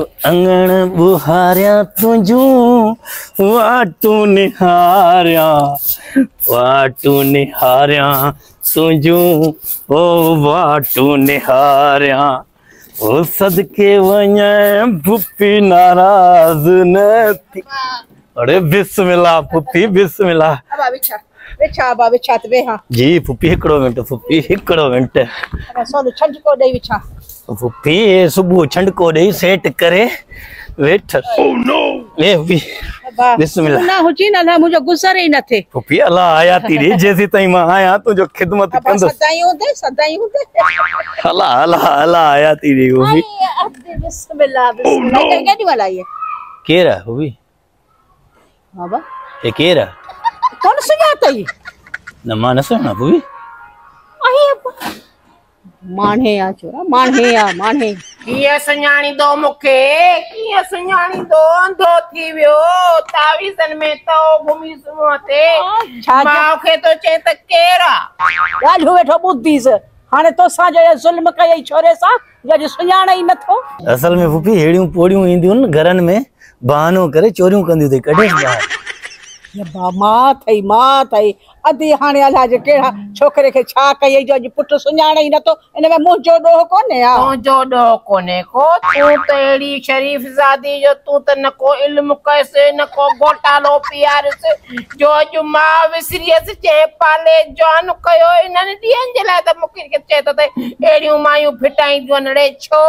अंगण बुहारिया तुझू वाटू निहारिया तुझू ओ वाटू निहारिया ओ सदके वञे पुपी नाराज न थी। अरे बिस्मिल्लाह पुपी बिस्मिल्लाह। अबा बिछा बिछा अबा बिछा ते वेहा जी पुपी हिकड़ो मिनट पुपी हिकड़ो मिनट। अबा सोन छंड को दई बिछा पुपी सुबह छंडको दई सेट करे वेठ। ओह नो ए भी बिस्मिल्लाह ना हुची ना मुझे गुजर ही न थे। पुपी अल्लाह आया तीरी जैसी तई मां आया तुझो खिदमत कंदो सदाई होते अल्लाह अल्लाह अल्लाह आया तीरी वो भी। बिस्मिल्लाह बिस्मिल्लाह केडी वाला ये केरा वो भी बाबा ए केरा कौन सुनाता ये न मां न सुना वो भी आई माने आ छोरा माने किए सुञाणी दो मुखे किए सुञाणी दो अंधो थी वियो तावीज़न में तो घुमी सुमते मां के तो चे त केरा ॻाल्हि वेठो ॿुधीस हाणे तोसां जो ज़ुल्म कई छोरे सां जो सुञाण ई नथो। असल में फुफी हेड़ियूं पोड़ियूं ईंदियूं न घरनि में बहानो करे चोरियूं कंदियूं थई कढे ॿाहिरि। मां थई अधी हाणे अलाह जे केड़ा छोकरे के छा कई जो अज पुट सुञाण ई नथो इन में मुंहिंजो ॾोह कोन्हे आ तुंहिंजो ॾोह कोन्हे को तूं त अहिड़ी शरीफ ज़ादी जो तूं त न को इल्म कयसि न को घोटालो पीआरिसि जो अॼु मां विसरियसि चए पाले जॉन कयो इन्हनि ॾींहंनि जे लाइ त मूंखे चए थो त अहिड़ियूं मायूं फिटाईंदियूं आहिनि रे छो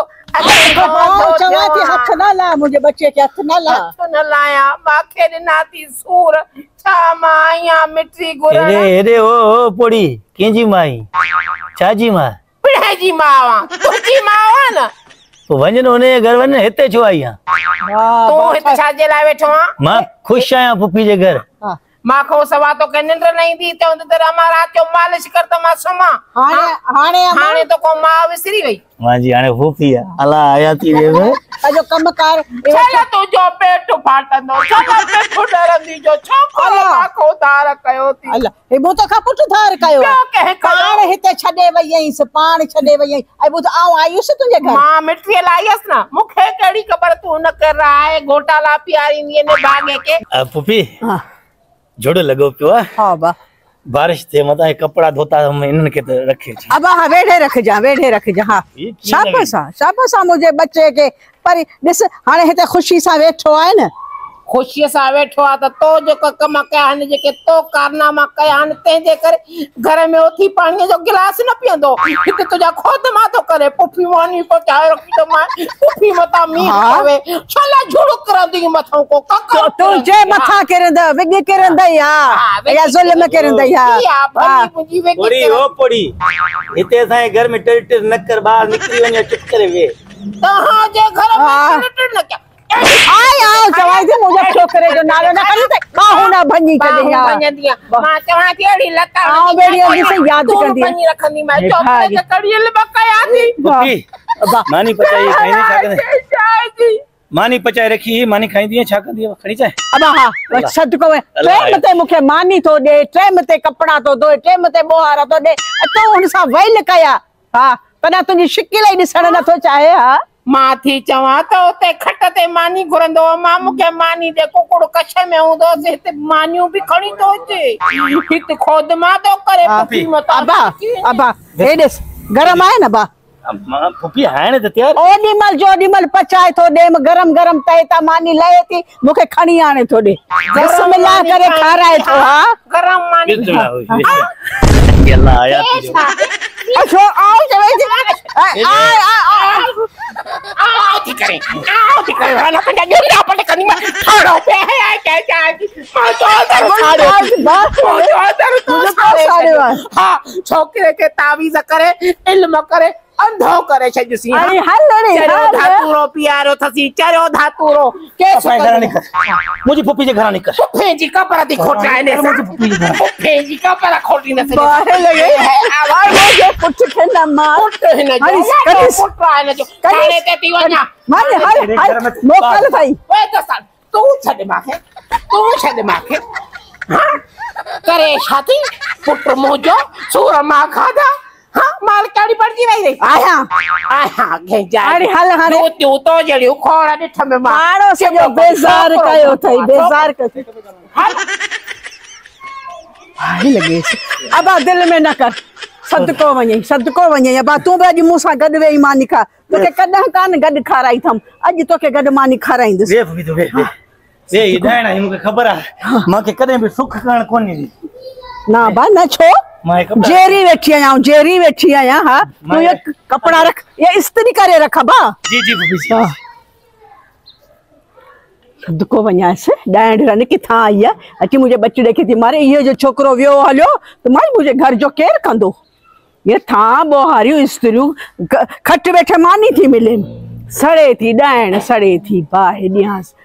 हथ न ला मुंहिंजे बच्चे के हथ न ला हथ न लाया मांखे ॾिना थी सूर छा मां आहियां मिठी घुरण अरे ओ पोड़ी कंहिंजी माई छाजी मां पिणे जी मां तुंहिंजी मां न तो वञन उन घर वञ हिते छो आई आहियां तूं हिते छाजे लाइ वेठो आहीं मां खुश आहियां पुपी जे घर मां खो सवा तो के निंड न ईंदी चवंद त रमा रात जो मालिश कर त मां सुम्हां हाणे तो को मां विसरी वई मां जी हाणे पुपी है अल्लाह आया थी रे अजो कम कर चल तुंहिंजो पेट फाटंदो चल पेट डरंदी जो छो मां को धार कयो थी अल्लाह हे बो तो खा पुट धार कयो पाण हिते छडे वई आईस पाण छडे वई आई ऐ बुध आऊं आयुस तुझे घर मां मिठी लायस ना मुखे केड़ी खबर तू न कर रहा है घोटाला प्यारी ने भागे के पुपी हां जोड़ लगो पियो हां बा बारिश थे मता कपड़ा धोता हम इनन के रखे अब हां वेढ़े रख जा हां शाबाश मुझे बच्चे के पर दिस हाने हिते खुशी सा बैठो है न खुशी सा बैठो आ त तो जो कम कया हन जे के तो कारनामा कया हन ते जे कर घर में उथी पानी जो गिलास न पियंदो हिते तुजा खुद मा तो करे पुफी वानी को चाय रखी तो मैं पुफी मता मी आवे छला झुड़क करंदी मथो को कक तो जे मथा करंद विग करंद या जुल्म करंद या पोड़ी ओ पोड़ी हिते साए घर में टर न कर बाहर निकली वने चुप करे वे तहां जे घर में टर न क्या आय आओ चवाई दे मुझे छोकरे जो नालो ना करी ते बाहु ना भंजी कदे या भंजदिया मां चवा केड़ी लता हां बेड़ी से याद कर दी भंजी रखंदी मैं चौपड़े के कड़ियल बकाया थी पुपी मानी पचाई खाई नहीं छा मानी पचाए रखी मानी खाईंदी छा कंदी खणी चाहे अब हां सद को ट्रेम ते मुखे मानी तो दे ट्रेम ते कपड़ा तो दो ट्रेम ते बोहारा तो दे तो उन सा वेल कया हां पना तुजी शिकिल ही दिसण न तो चाहे हां मां थी चवा तो ते खट ते मानी घुरंदो मां मुखे मानी दे कुकुड़ कछ में हूंदो से मानियूं भी खणी तो अचे हित खोद मां तो करे पुफी मता अबा हेडस गरम आहे न बा मां पुपी हाणे त तैयार ओडीमल जोडीमल पचाए तो दे गरम गरम तए ता मानी लए थी मुखे खणी आने तो दे बिस्मिल्लाह करे खाराए तो हां गरम मानी अल्लाह आया अच्छा आओ चले आओ ठीक करे वाला पंजा जोड़ा पटे कनी में ठाड़ो पे है क्या जाएगी मां तो हां छोकरे के तावीज़ करे इल्म करे अंधो करे छजसी अरे हल रे धातुरो प्यारो थसी चरो धातुरो के घर निकल मुझे पुपी जे घर निकल पुपी जी कपड़ा दी खोटा है ने पुपी जी कपड़ा खोटी न से बाहर लगे आवाज हो जो पुछ के ना मार पुट है न जो पुट है न जो खाने ते दीवाना माने हल मोकल भाई ओए दसन तू छदे माखे हां करे छाती पुट मोजो सूर मां खादा हाँ माल कड़ी पड़जी वई रे आया आया गेजा अरे हल हाने तू तो जड़ी खोड़ा ॾिठ में मारो से जो बेजार कयो थई बेजार कयो हाय लगे अब दिल में न कर सदको वञे अब तू भी अॼु मूंसां गॾु वेही मानी खा तोखे कॾहिं कान गॾु खाराई थम अॼु तोखे गॾु मानी खाराईंदसि वे भी तो वे ये दाना ही मुके खबर है मां के कदे भी सुख करण कोनी दी ना बा न छो मां कपड़ा जेरी वेठी आया हां तू ये कपड़ा रख ये इस्त्री करे रख बा जी जी भाभी जी सदको वञास डांड रन किथा आई है अची मुझे बच्चे देखे थी मारे ये जो छोकरो वियो हलियो तो माई मुझे घर जो केर कंदो ये था बोहारियूं इस्त्रियूं खट वेठे मानी थी मिले सड़े थी डायण सड़े थी बाहे ॾियांसि